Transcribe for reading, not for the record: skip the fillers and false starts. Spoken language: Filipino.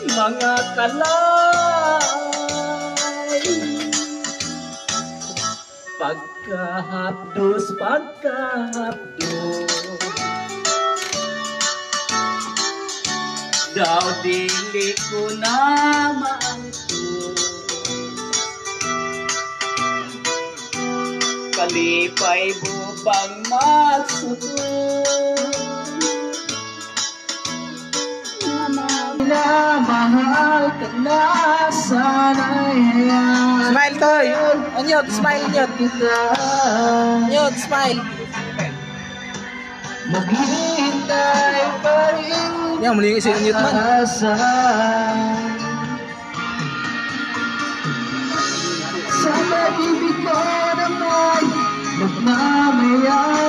mga kalay. Pagkahapdos, daw dili ko na maangko. Kalipay bubang magsuko, na mahal ka na sana'y Smile toy. Anyot, smile nyot. Nyot, smile. maghihintay pa rin Yan, muli si nyot man. asa. Sa pag-ibig ko naman nagmamayari.